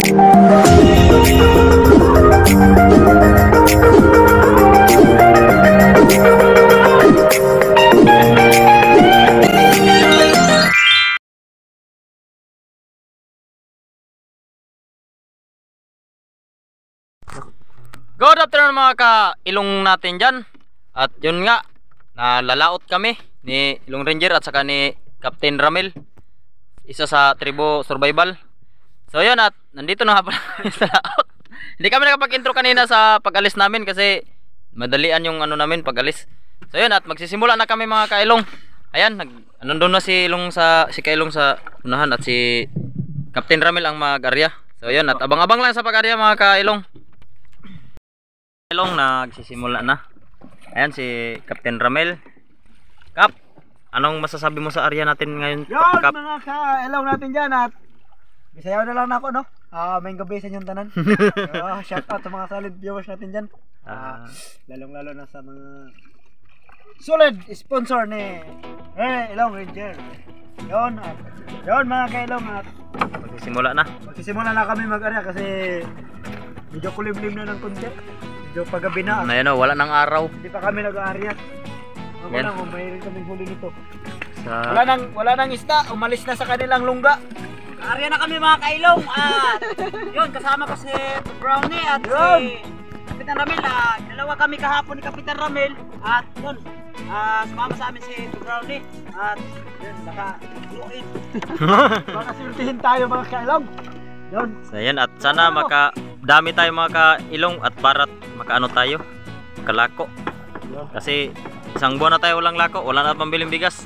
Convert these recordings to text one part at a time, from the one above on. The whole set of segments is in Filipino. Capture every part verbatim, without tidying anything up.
Good afternoon mga ka-ilong natin dyan. At yun nga, nalalaot kami ni Ilong Ranger at saka ni Captain Ramel, isa sa Tribo Survival. So yun, at nandito na nga pala sa laot. Hindi kami nakapag-intro kanina sa pag-alis namin kasi madalian yung ano namin pag-alis. So yun, at magsisimula na kami mga ka-ilong. Ayan, nag, nandun na si Ilong sa, si ka-ilong sa unahan at si Captain Ramel ang mag-arya. So yun, at abang-abang lang sa pag-arya mga ka-ilong. Ilong nagsisimula na. Ayan si Captain Ramel. Kap, anong masasabi mo sa area natin ngayon? Yun Kap? mga ka-ilong natin dyan at bisayaw na lang ako no. Ah, uh, may gabi sa inyong tanan. uh, shout out sa mga solid viewers natin dyan. Uh, lalong lalo na sa mga solid sponsor ni eh, Ilong Ranger. Yun at yun mga ka-ilong at magsisimula na. Magsisimula na kami mag-area kasi medyo kulimlim na ng konti. Medyo paggabi na. Na yun o, wala ng araw. Hindi pa kami nag-area. Ako lang, kung mayroon kaming huli nito. Sa... Wala nang, wala nang isda, umalis na sa kanilang lungga. Area na kami mga ka-ilong at yun, kasama ko si Brownie at yun. Si Kapitan Ramel. Uh, dalawa kami kahapon ni Kapitan Ramel at yun, uh, sumama sa amin si Brownie at yun, baka luin. Baka siltihin tayo mga ka-ilong. Yun. So yan, at sana maka dami tayo mga ka-ilong at para makaano tayo, kalako. Kasi isang buwan na tayo walang lako, wala na pambiling bigas.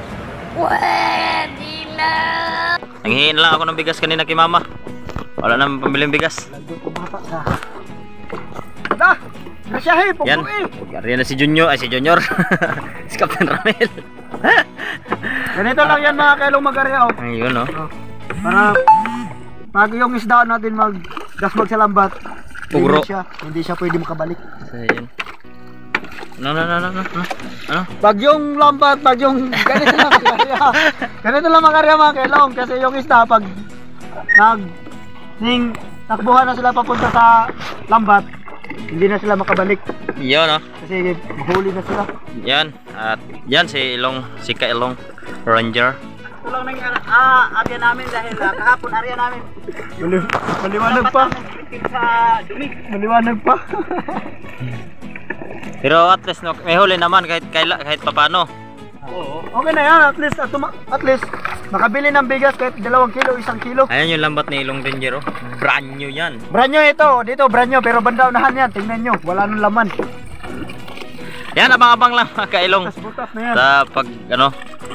Pwede na. Nanghihin lang ako ng bigas kanina kay mama. Wala na pambiling bigas. Lagyan ko bata ka. Tada! Nasyahe, yan, yan na si Junior, ay si Junior. Si Captain Ramel. Ganito lang yan mga ka-ilong mag-area oh. Ayun oh. Para pag yung isda natin mag-gasbag sa lambat, Pugro. hindi siya, hindi siya pwede makabalik. So yun. No, no, no, no, no. Ano? Pag yung lambat, pag yung ganito lang makarya. Ganito lang makarya mga ka-ilong kasi yung isda pag nag ning takbuhan na sila papunta sa lambat, hindi na sila makabalik. Yun oh. Kasi mahuli na sila. Yan, at yan si Ilong, si ka-Ilong Ranger. Ito lang nang uh, area namin dahil uh, kahapon area namin. Mali maliwanag pa. Sa dumi. Maliwanag pa. Pero at least no, may huli naman kahit kahit, kahit papano. Oo. Okay na yan, at least at, at least makabili ng bigas kahit dalawang kilo, isang kilo. Ayan yung lambat ni Ilong Ranger oh. Brand new yan. Brand new ito, dito brand new pero banda unahan yan, tingnan nyo, wala nang laman. Yan, abang-abang lang mga ka-ilong Butas na yan. sa pag ano.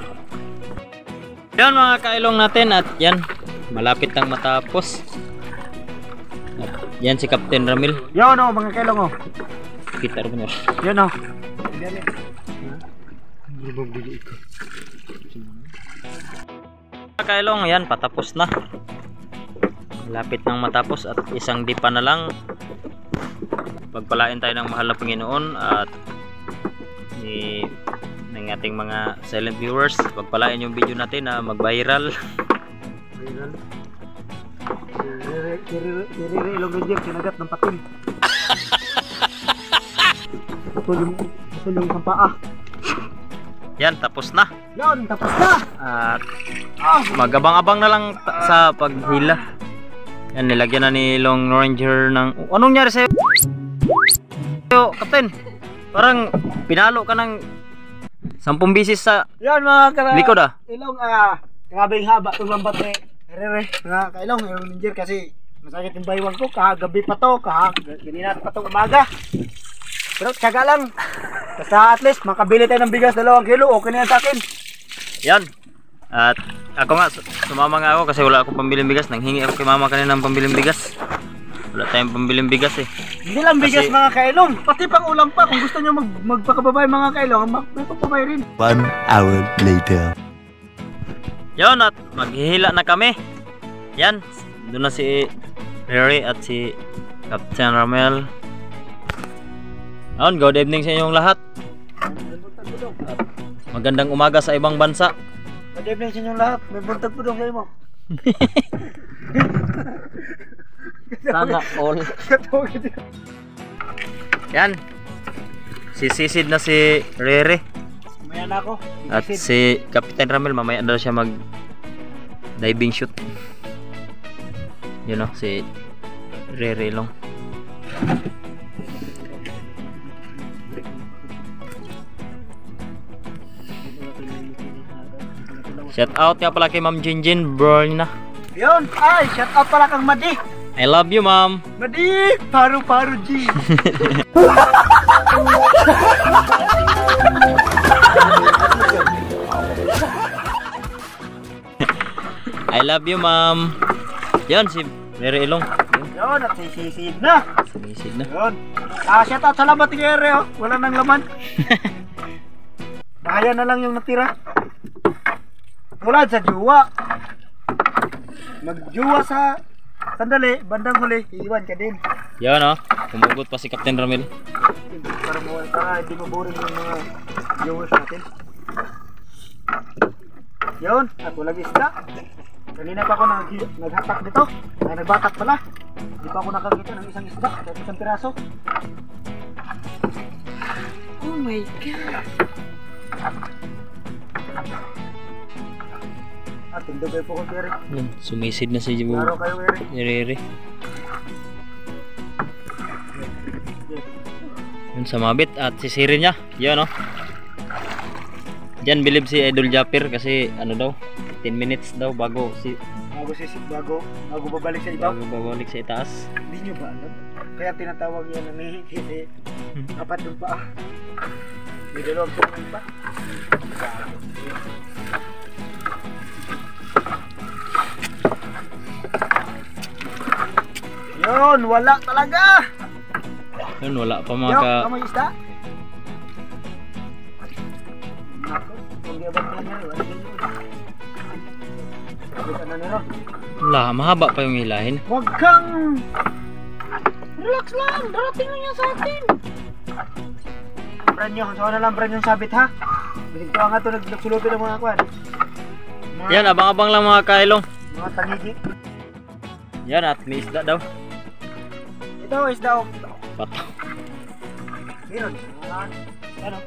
Yan mga ka-ilong natin at yan, malapit nang matapos. At yan si Captain Ramel. Yan o mga ka-ilong o. Kita rin mo. Yan o. Mga ka-ilong, yan patapos na. Malapit nang matapos at isang dipa na lang. Pagpalain tayo ng mahal na Panginoon at ni ng ating mga silent viewers, pagpalain yung video natin na mag-viral. Viral. Kiriri Ilong Ranger, kinagat ng patin. Ito yung, ito yung isang paa. Yan, tapos na. Yan, tapos na. At ah, magabang-abang na lang sa paghila. Yan, nilagyan na ni Ilong Ranger ng... Anong nangyari sa'yo? Yo, Captain, parang pinalo ka ng sampung bisis sa yan mga ka likod ah. Ilong, ah, grabing haba itong lambat ni Herere. Mga ka-ilong, Ilong Ranger kasi masakit yung baywang ko. Kahagabi pa to, kaganina pa to umaga. Pero tsaga lang. Basta at least makabili tayo ng bigas dalawang kilo, okay na yan sa akin. Yan. At ako nga, sumama nga ako kasi wala akong pambiling bigas. Nanghingi ako kay mama kanina ng pambiling bigas. Wala tayong pambiling bigas eh. Hindi lang bigas Kasi, mga ka-ilong, pati pang ulam pa. Kung gusto nyo mag magpakababay mga ka-ilong, may pagpabay rin. One hour later. Yan, at maghihila na kami. Yan, doon na si Harry at si Captain Ramel. Ayan, good evening sa inyong lahat. At magandang umaga sa ibang bansa. Good evening sa inyong lahat. May buntag po doon kayo mo. Sana all. Yan. Sisisid na si Rere. Mamaya na ako. At si Kapitan Ramel mamaya daw siya mag diving shoot. Yun o, si Rere lang. Shout out nga pala kay Ma'am Jinjin, bro na. Yun, ay, shout out pala kang Madi. I love you, Ma'am. Madi, paru-paru G. I love you, Ma'am. Yan si Rere Ilong. Yun, at sisisid na. Sumisid na. Yun. Ah, shout out, salamat kay Ere, oh. Wala nang laman. Bahaya na lang yung natira. Mula sa juwa. Magjuwa sa sandali, bandang huli, iiwan ka din. Yan o, kumugot pa si Captain Ramel. Para mo para hindi mo boring yung mga viewers natin. Yun, ako lagi isda. Kanina pa ako nag naghatak dito. Ay, nagbatak pala. Hindi pa ako nakakita ng isang isda, kahit isang piraso. Oh my god. Ah, tindog kayo po ko, Eric. Yan, sumisid na si Laro kayo, Eric. Rere. Yun sa mabit at sisirin niya. Yan o. Diyan bilib si Idol Japir kasi ano daw, ten minutes daw bago si Bago sisip, bago, bago babalik sa ibaw. bago babalik sa itaas. Hindi nyo ba alam? Kaya tinatawag yan na may kasi apat yung paa. May dalawang tungan pa. Yun, wala talaga. Yun, wala pa mga Yo, ka... kamay isda. Nako, kung di abang yan, wala din yun. Sabi ka na nero. Wala, mahaba pa yung hilahin. Huwag kang... Relax lang, darating lang yan sa atin. Brand nyo, saan na lang brand yung sabit ha. Bilig ko nga ito, nagsulupin ng mga kwan. Mga, Yan, abang-abang lang mga kailong. mga tangigi. Yan at may isda daw. Ito is daw. Pato. Meron. Ano?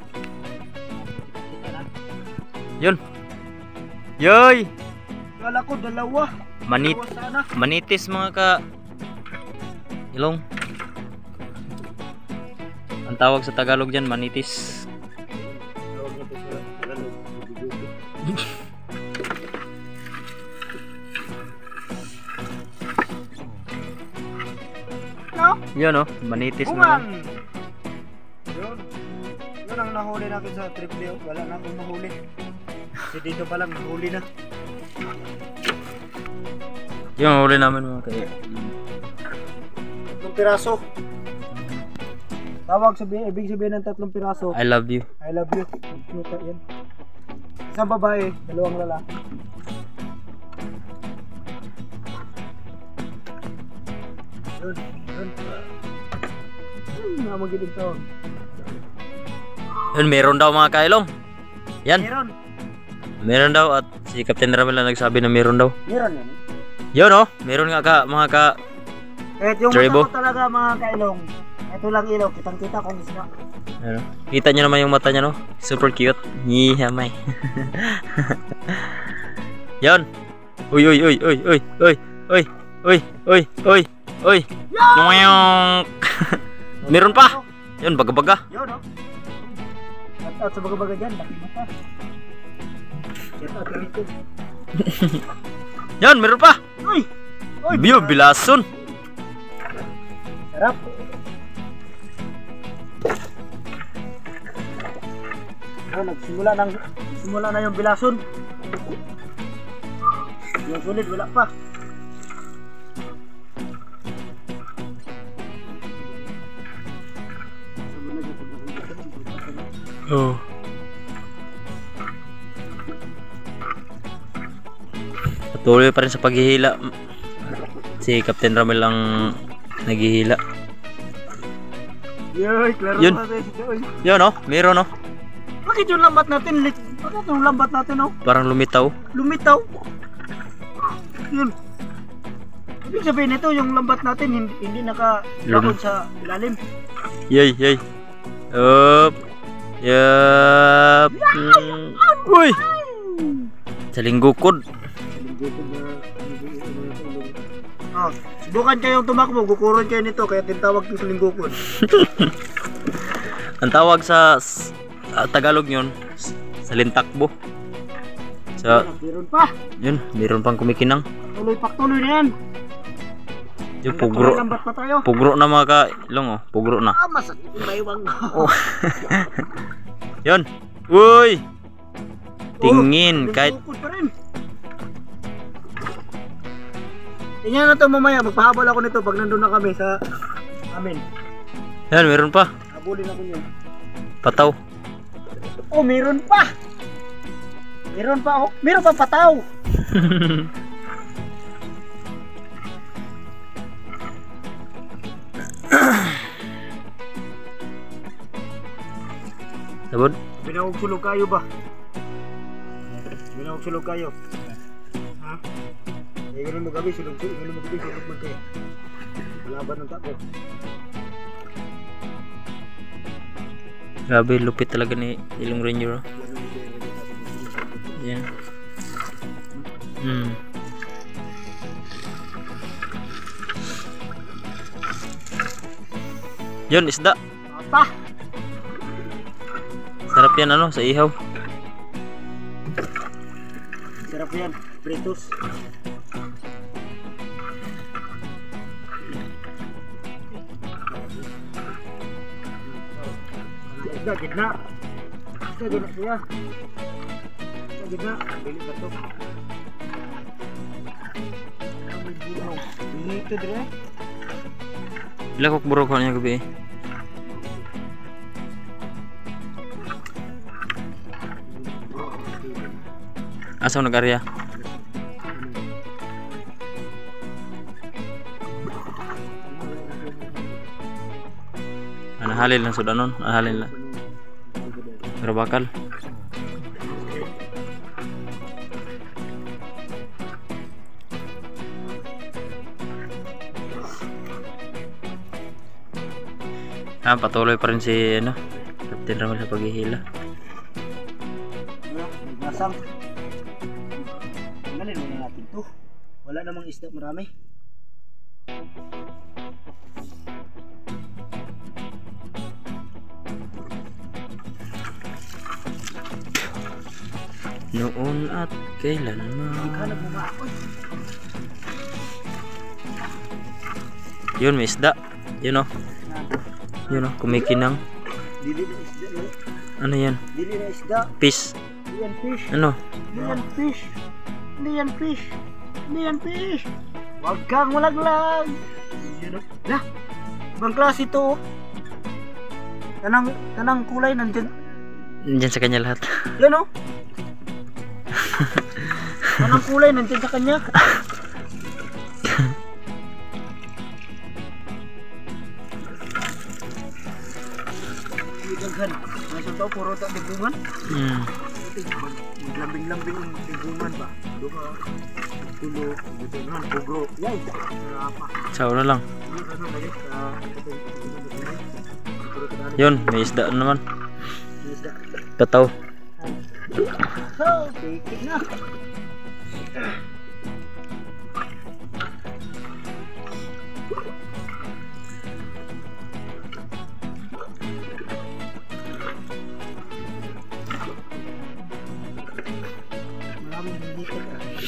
Yun. Yoy! Kala ko dalawa. Manit Dalawa sana. manitis mga ka ilong. Ang tawag sa Tagalog diyan manitis. No? Yun oh, manitis na. Kuman! Yun. Yun ang nahuli natin sa trip day. Wala na akong nahuli. Kasi dito pa lang nahuli na. Yung huli namin mga ka. Tatlong piraso. Tawag sabihin, ibig sabihin ng tatlong piraso. I love you. I love you. Nuta yan. Isang babae, dalawang lalaki. Yun, yun. Hmm, namagilig to. Yun, meron daw mga kailong. Yan, Meron. meron daw at si Captain Ramel na nagsabi na meron daw. Meron yan. Yun oh, meron nga ka mga ka. Kahit yung Tribo. mata ko talaga mga kailong. Ito lang ilaw, kitang kita kung isda. Ano? Kita nyo naman yung mata niya no? Super cute. Yihamay. Yan. Uy uy uy uy uy uy uy uy uy uy uy. Noyong. Meron pa. Yun, baga-baga. Yun no? At out sa baga-baga dyan, laki mata. At out rito. Yan, meron pa. Uy! Uy! Biyo, bilason. Sarap! Oh, nagsimula nang simula na yung bilason. Yung sulit wala pa. Oh. Patuloy pa rin sa paghihila. Si Captain Ramel ang naghihila. Yoy, klaro Yun. pa tayo si Joy. Yun oh, meron oh. Bakit yung lambat natin? lit- Bakit yung lambat natin oh? Parang lumitaw. Lumitaw. Yun. Ibig sabihin nito, yung lambat natin hindi, hindi naka-lakod sa ilalim. Yay, yay. Up. Yup. Mm. Uy. Sa linggukod. Oh, subukan kayong tumakbo, kukuron kayo nito, kaya tinatawag ko sa linggukod. Ang tawag sa s- ah, Tagalog yun, s- salintakbo. So, Meron pa. yun, meron pang kumikinang. Tuloy patuloy na yan. Yung pugro. Lambat pa tayo. Pugro na mga ka-ilong, oh. Pugro na. Ah, masakit yung baywang. Oh. Yun. Uy. Tingin. Oh, Kahit linggukod pa rin. Tingnan na to mamaya, magpahabol ako nito pag nandun na kami sa amin. yan, meron pa. Habulin ako yun. Pataw. Oh, meron pa. Meron pa, oh. Meron pa pataw. Sabod. Binawag sulog kayo ba? Binawag sulog kayo. Ha? Eh, ganun mo gabi, sulog sulog. Ganun mo gabi, sulog mo kayo. Malaban ng tako. Grabe, lupit talaga ni Ilong Ranger. Oh. Yan. Hmm. Yun, isda. Apa? Sarap yan ano, sa ihaw. Sarap yan. Pritos. Isda, gitna. Isda, gitna siya. Isda, gitna. Bili ba ito? Bili ito, dire. Ilang kukburok ko niya gabi. Asa nag-arya? Ano halil lang sudanon? Ano halil lang? Pero bakal. Ah, patuloy pa rin si ano, Captain Ramel sa paghihila. Nasang. Tingnan muna natin to. Wala namang isda marami. Noon at kailanman. Hanap mo nga ako. Yun, may isda. Yun o. Yun o, kumikinang. Dili na isda. No? Ano yan? Dili na isda. Fish. Hindi yan fish. Ano? Hindi yan fish. Hindi yan fish. Hindi yan fish. Huwag kang malaglag. Yan o. Lah. Ibang klase ito. oh. Tanang, tanang kulay nandyan. Diyan sa kanya lahat. Yan o. Tanang kulay nandyan sa kanya. Daghan. Nasa tao puro ta digungan. Hmm. Lambing-lambing ang digungan ba? Duha. Tulo, digungan, pugro. Yay. Apa? Sao na lang. Ano lagi sa Yun, may isda naman. isda. Pataw. So, tikit na. Maraming hindi ka.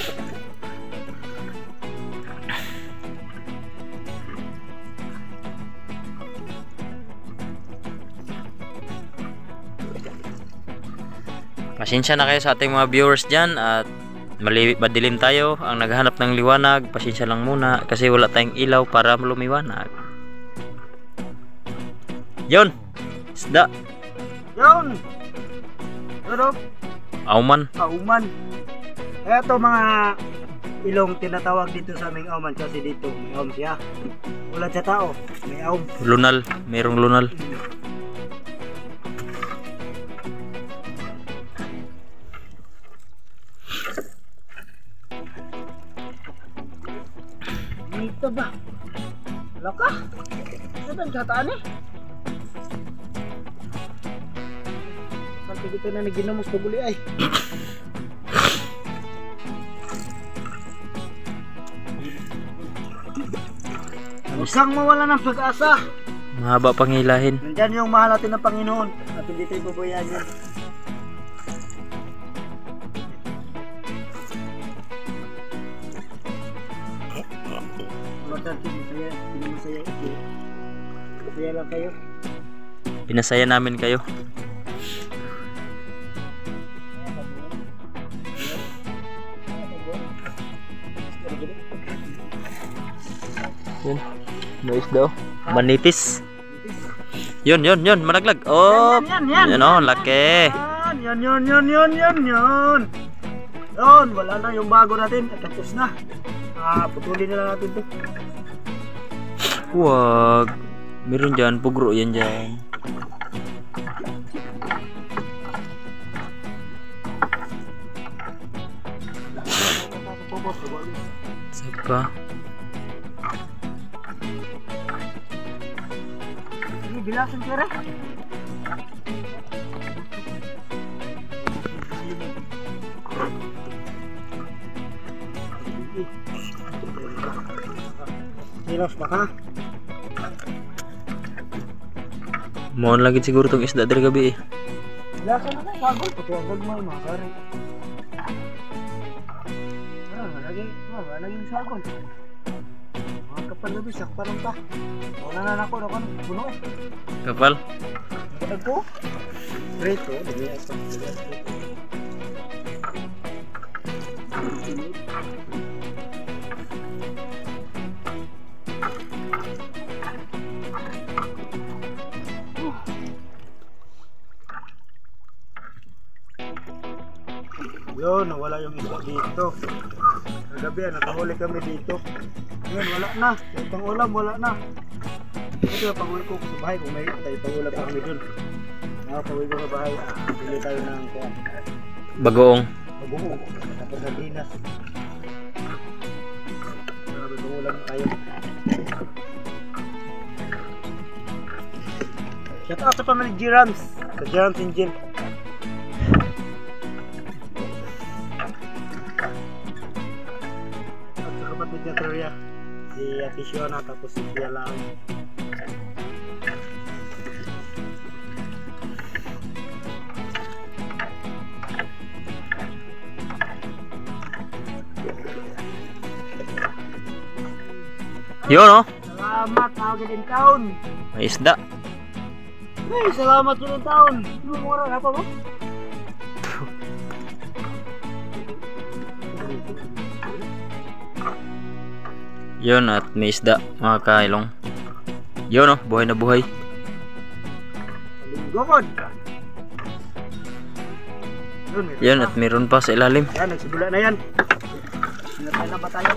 Pasensya na kayo sa ating mga viewers dyan at mali madilim tayo ang naghahanap ng liwanag. Pasensya lang muna kasi wala tayong ilaw para lumiwanag. Yun, isda. Yun! Pero, Auman. auman. Kaya to mga ilong tinatawag dito sa aming auman kasi dito may aum siya. Wala sa tao, may aum. Lunal. Mayroong lunal. Laka. Saan kataan eh? Kanto dito na naginamos pabuli ay. Huwag kang mawala ng pag-asa. Mahaba pang hilahin. Nandyan yung mahal natin ng Panginoon. At hindi tayo babayaan yan. Masarap, masaya. Hindi masaya ito. Masaya lang kayo. Pinasaya namin kayo. Yun. May isda oh. Manitis. Yun, yun, yun. Malaglag. Oh. Yan, yan, yan. Yan oh, laki. Yan, yan, yan, yan, yan, yan. Yun, wala na yung bago natin. At tapos na. Ah, putulin na lang natin ito. Wag. Meron dyan. Pugro yan dyan. Sapa. Ini bilasan kere. Hilos baka. Mohon lagi siguro tong isda dari gabi eh. Bilasan na tayo. Bagol. Pati agad mo yung mga kare. Ah, lagi. Ah, lagi yung sagol. Mga kapal na bisa. Kapal ta. Wala na ako. Ako puno eh. Kapal. Kapag ko. Rito. Dali ako. Yun, nawala yung isda dito. Kagabi, nakahuli kami dito. Yun, wala na. Yung pang-ulam, wala na. Ito yung pang-ulam ko sa bahay. Kung may tayo pang-ulam pa kami dun. Nakapawin ko sa bahay. Pili tayo ng kuwan. Bagoong. Bagoong. Tapos sa dinas. Nakapawin pang-ulam tayo. Shout out sa pamilya G-Rams. Sa G-Rams Engine. Korea, si Ate Shiona, tapos si Tia Lang. Yun oh. Salamat, tawag din taon. May isda. Ay, salamat din taon. Lumura na pa mo? Yun at may isda mga kailong. Yun oh, buhay na buhay. Gokod. Yan at meron pa sa ilalim. Yan, nagsibula na yan. Sinatay na ba tayo?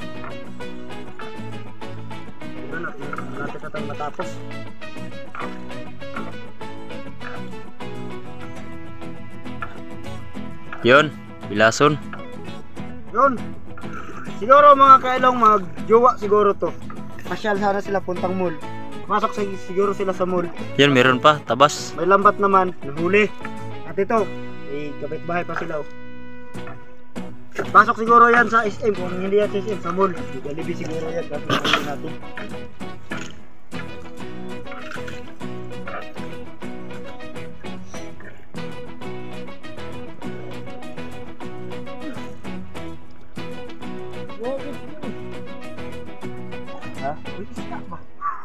Yan, natin na tayo matapos. Yun, bilason. Yun. Siguro mga kailong magjowa siguro to. Pasyal sana sila puntang mall. Pasok sa, siguro sila sa mall. Yan, meron pa, tabas. May lambat naman, nahuli. At ito, eh, kapit bahay pa sila oh. Pasok siguro yan sa S M, kung hindi yan sa S M, sa mall. Jollibee siguro yan, kasi nahuli natin. Ha? Dito sa ba?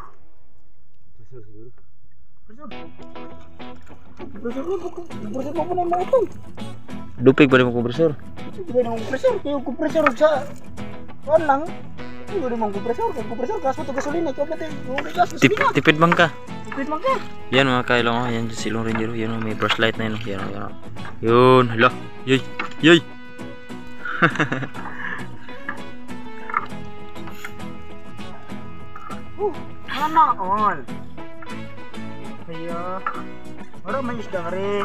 Kompresor mo, kompresor mo muna yung mga itong. Dupig pa rin mo kompresor. Hindi ba naman kompresor? Kaya yung kompresor sa... Kuhan lang. Hindi ba naman kompresor? Kaya kompresor, gas mo ito gasolina. Ikaw ba ito yung gas Tip, gasolina? tipid bang ka? Tipid man ka. Yan mga kailong oh, yan silong ranger. Yan oh, may brush light na yun. Yan oh, yan oh. Yun, hala. Yoy, yoy. Uh, ano all? Kaya... Wala may isda nga rin.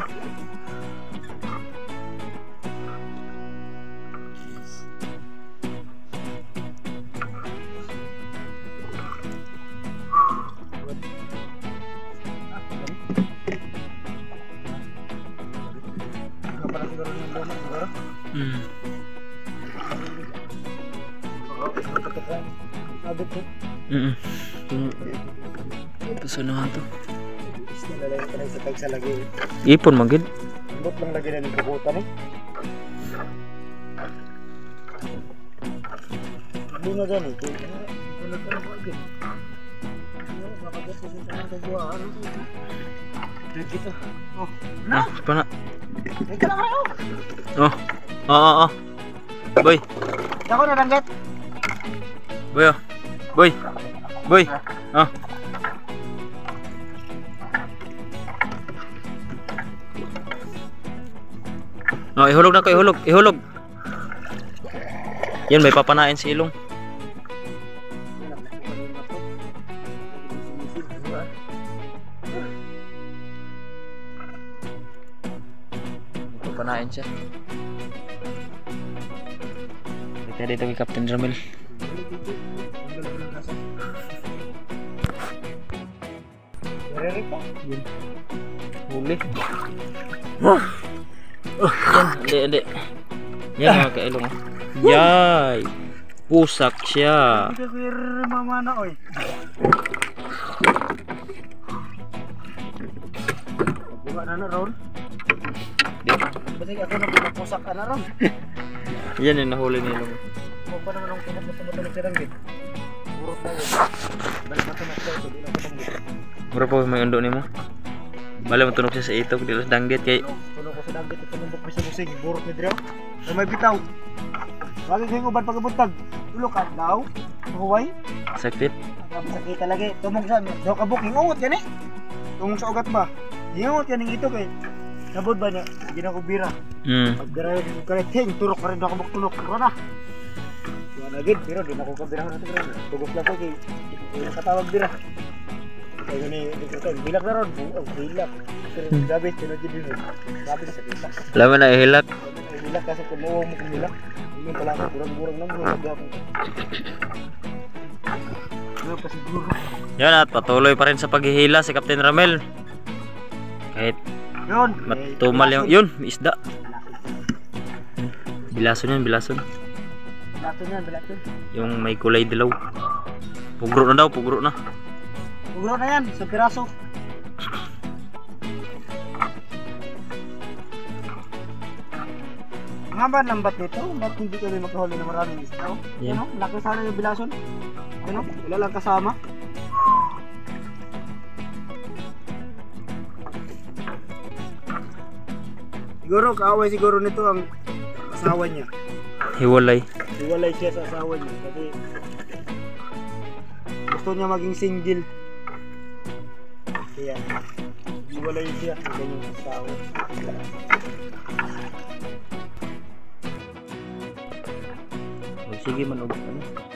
Mm. Ito sa naman to. Isda na lang ito sa tagsa lagi. Ipon magid. Ambot lang lagi na ng kubutan eh. Hindi na dyan eh. Tulad ka na mo agad. Makagat sa sinta ng kagwa. Ano ito? Dito. Oh. Ah, pa na. Dito lang kayo. Oh. Oo, oo, oo. Boy. Ako na langgat. Boy. Oh. Boy. Boy. Ah. Oh, ihulog na ko, ihulog, ihulog. Yan, may papanain si Ilong. May papanain siya. Kita dito kay Captain Ramil. Rere pa. Huli. Yan, hindi, hindi. Yan mga kailong. Yay! Pusak siya. Hindi ko yung mama na oy. Buka na na ron. Kasi ako na pinapusak ka na ron. Yan yung nahuli ni Ilong. Huwag pa naman ang tunog na sumatulog si Ranggit. Purot na yun. Balik na tunog tayo. Hindi na tunog. Mura po may undo ni mo. Bala matunog siya sa itok dito sa danggit kay Tunog ko sa Ranggit. Ito nung bukmi sa busing. Burot ni Drew. Kung may bitaw. Bakit ko yung uban pagkabuntag? Tulog ka daw. Huway. sakit. Sabi sa kita lagi. Tumog sa daw ka booking. Ungot yan eh. Tumog sa ugat ba? Ingot yan yung itok eh. Nabod ba niya? Hindi na ko bira. Hmm. Pagdara yung kaliting. Turok ka rin na ako magtulog. Kuro na. Tuwa na gid. Pero di na ko kabira na ito. Tugos lang ko kay. Hindi na katawag bira. Kaya gani. Bilak na ron. Oh, bilak. Pero gabi. Tinodin din. Gabi sa kita. Laman na ihilak. Bilak kasi kung mo mo kung bilak. Hindi pala ako. Burang-burang na mo. Gagapon. Ano pa siguro. Yan at patuloy pa rin sa paghihila si Captain Ramel. Kahit Yun. matumal yung yun, may isda. Bilason yan, bilason. Bilaton yan. Bilaton. Yung may kulay dilaw. Pugro na daw, pugro na. Ugro na yan. Sa piraso. Ang haba ng bat nito. Ba't hindi kami makahuli na maraming isda? Oh? Yan. Ano? Laki sana yung bilason. Ano? Wala lang kasama. Siguro kaaway siguro nito ang asawa niya. Hiwalay. Iwalay siya sa asawa niya kasi gusto niya maging single. Kaya iwalay siya sa kanyang asawa. Sige man og ano.